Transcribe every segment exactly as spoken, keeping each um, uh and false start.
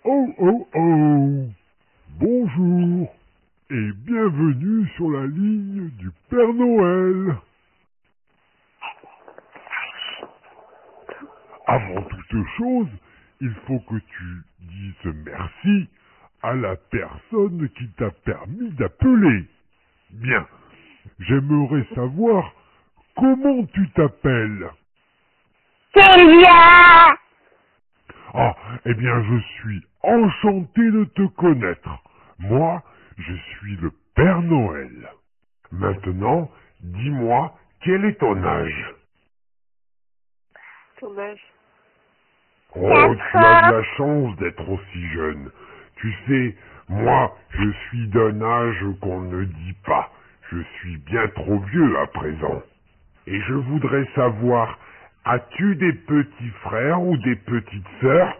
Oh oh oh! Bonjour et bienvenue sur la ligne du Père Noël. Avant toute chose, il faut que tu dises merci à la personne qui t'a permis d'appeler. Bien, j'aimerais savoir comment tu t'appelles. Célia! Ah, eh bien, je suis enchanté de te connaître. Moi, je suis le Père Noël. Maintenant, dis-moi, quel est ton âge? Ton âge? Oh, tu as de la chance d'être aussi jeune. Tu sais, moi, je suis d'un âge qu'on ne dit pas. Je suis bien trop vieux à présent. Et je voudrais savoir, as-tu des petits frères ou des petites sœurs?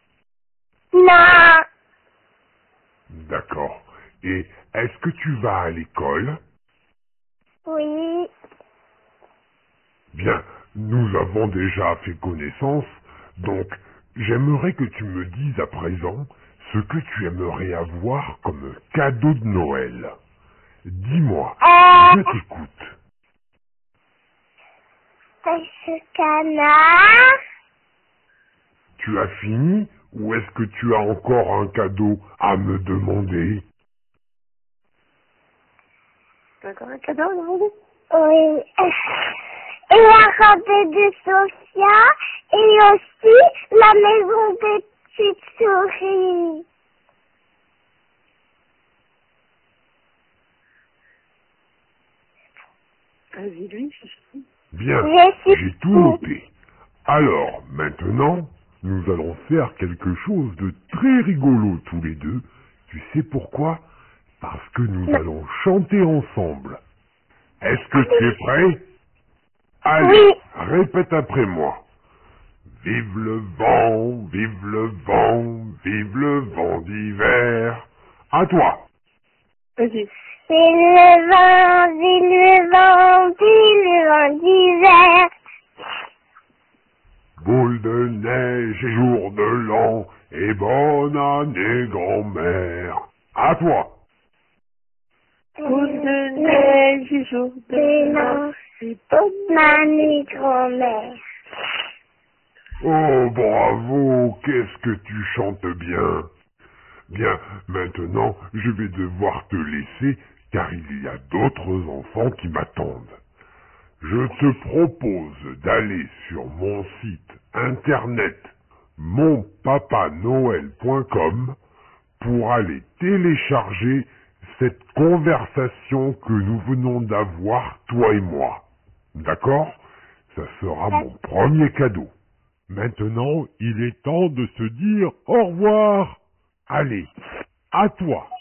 Non! D'accord. Et est-ce que tu vas à l'école? Oui. Bien, nous avons déjà fait connaissance, donc j'aimerais que tu me dises à présent ce que tu aimerais avoir comme cadeau de Noël. Dis-moi, Euh, je t'écoute. ce canard? Tu as fini ou est-ce que tu as encore un cadeau à me demander? T'as encore un cadeau à demander? Oui. Et la robe de Sophia et aussi la maison des petites souris. Vas-y, lui, Bien, Je suis j'ai tout noté. Alors, maintenant, nous allons faire quelque chose de très rigolo tous les deux. Tu sais pourquoi? Parce que nous allons chanter ensemble. Est-ce que tu es prêt? Allez, Oui. répète après moi. Vive le vent, vive le vent, vive le vent d'hiver. À toi. Vas-y. C'est le vent, c'est le vent, c'est le vent d'hiver. Boule de neige et jour de l'an, et bonne année grand-mère. À toi. Boule de neige et jour de C'est l'an, non, et bonne année grand-mère. Oh, bravo, qu'est-ce que tu chantes bien. Bien, maintenant, je vais devoir te laisser, car il y a d'autres enfants qui m'attendent. Je te propose d'aller sur mon site internet mon papa noël point com pour aller télécharger cette conversation que nous venons d'avoir, toi et moi. D'accord? Ça sera mon premier cadeau. Maintenant, il est temps de se dire au revoir. Allez, à toi.